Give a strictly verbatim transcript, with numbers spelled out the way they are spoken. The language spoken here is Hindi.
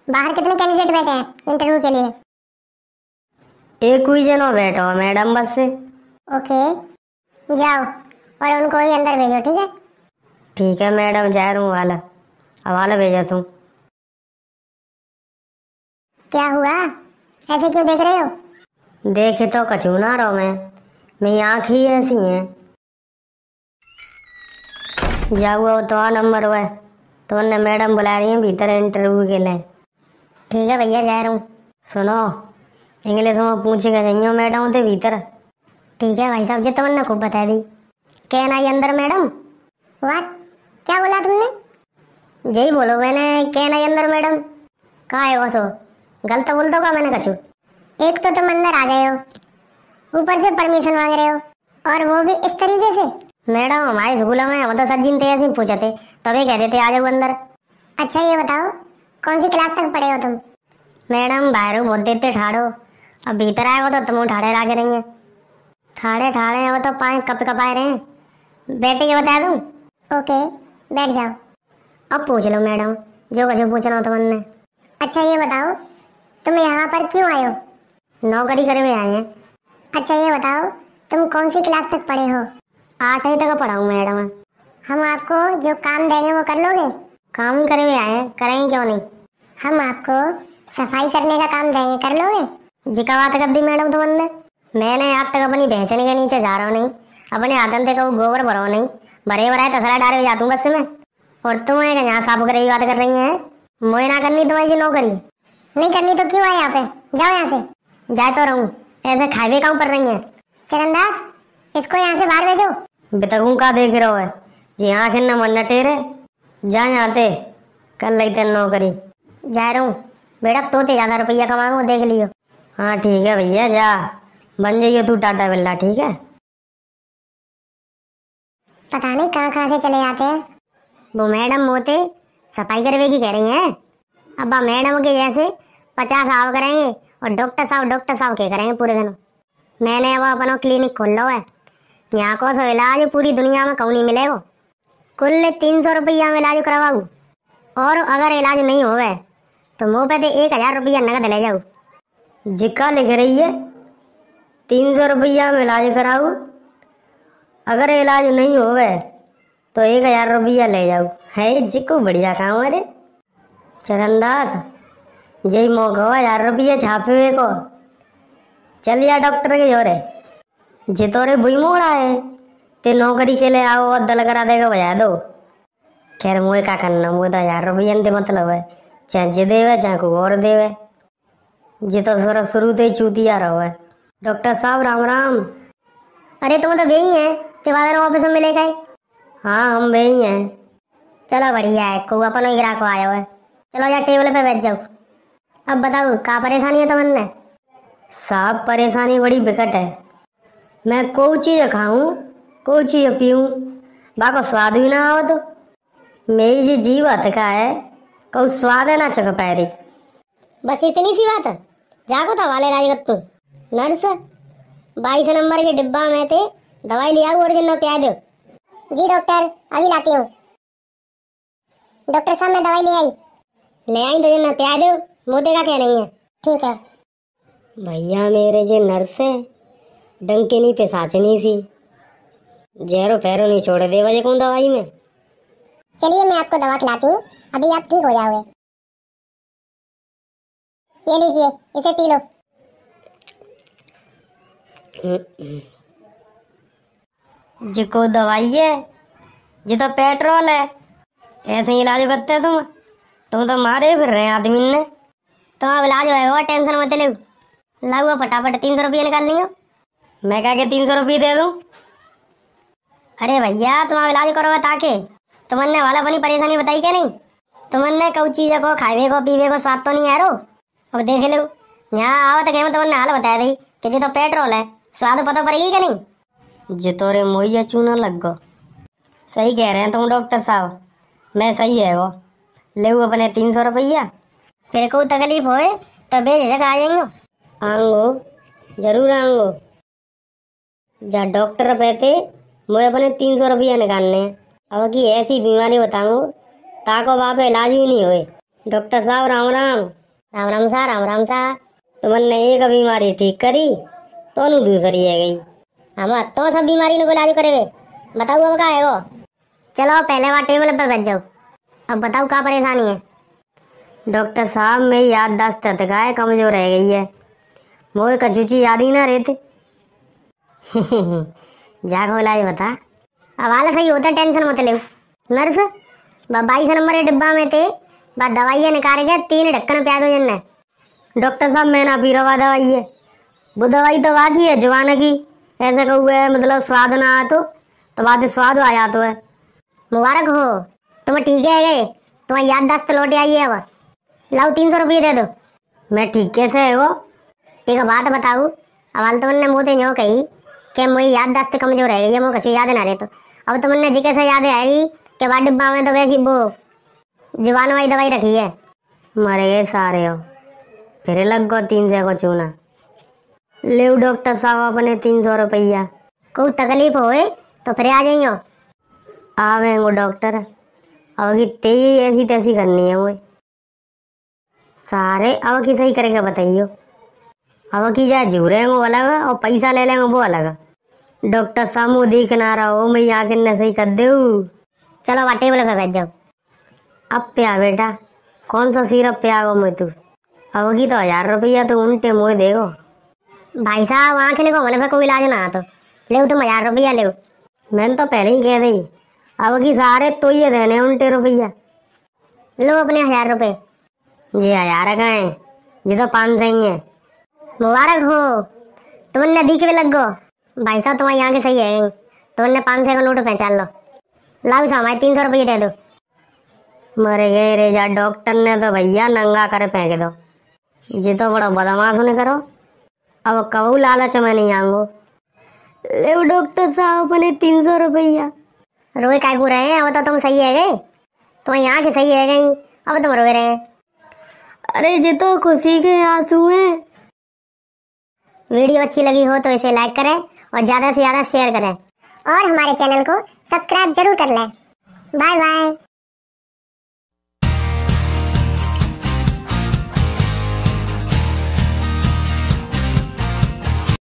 बाहर कितने कैंडिडेट बैठे हैं इंटरव्यू के लिए? एक ही जनो बैठो मैडम बस से। ओके, जाओ और उनको ही अंदर भेजो, ठीक है? ठीक है मैडम, जा रहा हूँ। वाला हवाला भेजा तू। क्या हुआ, ऐसे क्यों देख रहे हो? देखे तो कचू ना रहो मैं मेरी आँख ही ऐसी है। जाऊँ तो आ नंबर हुआ तो उन्हें मैडम बुला रही है भीतर इंटरव्यू के लिए। ठीक है भैया, जा रहा हूँ। सुनो, इंग्लिश में पूछेगा जाइयो मैडम थे भीतर। ठीक है भाई साहब जी, तो मैंने खूब बता दी। कैन आई अंदर मैडम? व्हाट, क्या बोला तुमने? यही बोलो मैंने, कैन आई अंदर मैडम। कहाँ है वो सो गलत बोल दो का मैंने कछू। एक तो तुम अंदर आ गए हो, ऊपर से परमिशन मांग रहे हो, और वो भी इस तरीके से। मैडम हमारे स्कूल में हम तो सर जिन थे ऐसे ही पूछे थे, तभी कहते थे आ जाओ अंदर। अच्छा ये बताओ, कौन सी क्लास तक पढ़े हो तुम? मैडम बाहर बोल देते ठाड़ो, अब भीतर आए हो तो तुम ठाड़े रखे रहेंगे। ठाड़े ठाड़े हैं वो तो पाए कप कपाए रहे हैं। बैठे के बता दूं? ओके, बैठ जाओ। अब पूछ लो मैडम जो कुछ पूछना हो तुमने। अच्छा ये बताओ, तुम यहाँ पर क्यों आए हो? नौकरी करे हुए आए हैं। अच्छा ये बताओ, तुम कौन सी क्लास तक पढ़े हो? आठवीं तक पढ़ा हूँ मैडम। हम आपको जो काम देंगे वो कर लोगे? काम ही करे हुए आए हैं, करेंगे क्यों नहीं। हम आपको सफाई करने का काम देंगे, कर लोगे? जिका बात कर दी मैडम तुमने। मैंने आज तक अपनी भैंसनी के नीचे जा रहा हूँ नहीं, अपने आदन थे वो गोबर भरो नहीं, भरे भराए तसला डाले जाता हूँ बस में। और तुम यहाँ साफ करे बात कर रही है, मोए ना करनी तुम्हारी नौकरी। नहीं करनी तो क्यों आए यहाँ पे? जाओ यहाँ से। जाए तो रहूँ, ऐसे खावे काम कर रही है। चरणदास, इसको यहाँ से बाहर भेजो। बेतगू का देख रहे हो है जी, आखिर न मन टेरे जा जाते कर लेते नौकरी। जा रहा हूँ बेटा, तोते ज्यादा रुपया कमाऊंगा देख लियो। हाँ ठीक है भैया, जा बन जाइए तू टाटा बिल्ला, ठीक है? पता नहीं कहाँ कहाँ से चले जाते हैं। वो मैडम मोते सफाई करवे की कह रही हैं। अब मैडम के जैसे पचास साहब करेंगे और डॉक्टर साहब डॉक्टर साहब के करेंगे पूरे दिन। मैंने अब अपना क्लिनिक खोल लो है, यहाँ को सो इलाज पूरी दुनिया में कहीं नहीं मिलेगा। कुल तीन सौ रुपया में इलाज करवाऊ, और अगर इलाज नहीं होवे तो मुँह पे एक हजार रुपया नगद ले जाऊ। जिक्का लिख रही है तीन सौ रुपया में इलाज कराऊ, अगर इलाज नहीं होवे तो एक हजार रुपया ले जाऊ। है जिक्को बढ़िया काम। अरे चरणदास, यही मौका हो हजार रुपया छापे को। चल या डॉक्टर के जोरे जितोरे बुई मोड़ा है ते नौकरी के लिए आओ और दल करा देगा बजा दो। खैर मुझे क्या करना, मुझे तो हजार रुपया दे मतलब है, चाहे जे देवे चाहे को और देवे। जे तो सर शुरू से चूतिया रहो है। डॉक्टर साहब राम राम। अरे तुम तो बेही है, तिवारी ऑफिस में मिलेगा। हाँ हम बेही हैं। चलो बढ़िया है, को अपन ही ग्राहक आया है। चलो यार टेबल पे बैठ जाओ। अब बताओ क्या परेशानी है तुमने? साहब परेशानी बड़ी बिकट है। मैं कोई चीज खाऊं कोई चीज पीऊं, बाको स्वाद भी ना हो। तो मेरी जो जीव हथका है को स्वाद है ना चख पा रही। बस इतनी सी बात है। जागो था वाले राजगत्तू नर्स, बाईस नंबर के डिब्बा में थे दवाई लिया और जिन्ना प्यार दो। जी डॉक्टर, अभी लाती हूँ। डॉक्टर साहब मैं दवाई ले आई। ले आई तो जिन्ना प्यार दो, मोते का कह रही है। ठीक है भैया मेरे जे नर्स है डंके पे साचनी सी जहरो पैरो नहीं छोड़े दे वजह कौन दवाई में। चलिए मैं आपको दवा खिलाती हूँ, अभी आप ठीक हो जाओगे। ये लीजिए, इसे पी लो। जिको दवाई है जी तो पेट्रोल है, ऐसे ही इलाज करते तुम तुम तो मारे फिर रहे आदमी ने। तो अब इलाज होगा, टेंशन मत ले। लागू फटाफट तीन सौ रुपये निकाल लियो। मैं क्या के तीन सौ रुपये दे दूं? अरे भैया तुम अब इलाज करोगे ताकि तुमने वाला बनी परेशानी बताई क्या नहीं? तुमने कौ चीज को खावे को पीवे को स्वाद तो नहीं आ रहा। अब देख लो यहाँ आओ तो कहीं तुमने हाल बताया दी कि जी तो पेट्रोल है, स्वाद पता पड़ेगी क्या नहीं? जी तोरे मोइया चूना लग गो। सही कह रहे हैं तुम डॉक्टर साहब, मैं सही है वो। ले अपने तीन सौ रुपया, फिर को तकलीफ होए तो बेझिझक आ जाएंगे। आऊंगो जरूर आऊंगो। जा डॉक्टर पैते मुझे अपने तीन सौ रुपया निकालने। अब की ऐसी बीमारी बताऊंगो ताको बाप इलाज भी नहीं होए। डॉक्टर साहब राम राम। राम राम सा राम राम सा। तुमने एक बीमारी ठीक करी तो नु दूसरी है गई। हम तो सब बीमारी ने इलाज करेंगे। बताओ अब क्या है वो। चलो पहले वहाँ टेबल पर बैठ जाओ। अब बताओ क्या परेशानी है। डॉक्टर साहब मेरी याददाश्त तक कमजोर रह गई है। मोए कचूची याद ही ना रहते। जागो इलाज बता। अब हाल सही होता टेंशन मत ले। नर्स बाईस नंबर के डिब्बा में थे बस दवाइयाँ निकाल के तीन ढक्कन प्याज हो जन्ना। डॉक्टर साहब मैं ना पी रहा दवाई है। वो दवाई तो बाकी है जवान की। ऐसे कहूँ है मतलब स्वाद ना आ तो, तो बाद स्वाद आ जाता है। मुबारक हो तुम ठीक है गए। तुम्हारी याददाश्त लौट आई है। अब लाओ तीन सौ रुपये दे दो। मैं ठीक कैसे है वो। एक बात बताऊँ अब हाल तुमने मुँह से यूँ कही कि मेरी याददाश्त कमजोर रह गई है। मुँह कछु याद ना रहे तो अब तुमने जी कैसे याद आएगी कि बाद डिब्बा में तो वैसी वो जुबान वाली दवाई रखी है। मरे गए सारे हो फिर लग गो तीन सौ को चूना। ले डॉक्टर साहब अपने तीन सौ रुपया। कोई तकलीफ होए तो फिर आ जाइयो। आवेंगो डॉक्टर अब की तेई ऐसी तैसी करनी है वो सारे। अब की सही करके बताइयो। अब की जाए झूरेंगे वो अलग और पैसा ले लेंगे वो अलग। डॉक्टर साहब मुँह देख ना रहा हो मैं आके न सही कर दे। चलो वहाँ टेबल पे बैठ जाओ। अब पे आ बेटा कौन सा सिरप पे आगो मैं तू। अब की तो हजार रुपया तो उल्टे मुँह देखो। भाई साहब आँख ने को मन पे कोई इलाज ना तो ले तुम हजार रुपया ले। मैंने तो पहले ही कह दी अब की सारे तो ये देने उल्टे रुपया। लो अपने हजार रुपये। जी हजार का है जी तो पाँच सौ ही है। मुबारक हो तुमने दिख भी लग गो। भाई साहब तुम्हारी आँखें सही है तुमने पाँच सौ का नोट पहचान लो। लाओ साहब हमारे तीन सौ रुपये दे दो। मरे गए रे जा डॉक्टर ने तो भैया नंगा करे फेंक दो। जी तो बड़ा बदमाश ने करो। अब कबू लालच में नहीं आऊंगो। ले डॉक्टर साहब अपने तीन सौ रुपया। रोए काय को रहे हैं। अब तो तुम सही है गए तुम्हारी आँखें सही है गई अब तुम रोए रहे हैं। अरे जी तो खुशी के आंसू हैं। वीडियो अच्छी लगी हो तो इसे लाइक करें और ज्यादा से ज्यादा शेयर करें और हमारे चैनल को सब्सक्राइब जरूर कर लें। Bye bye.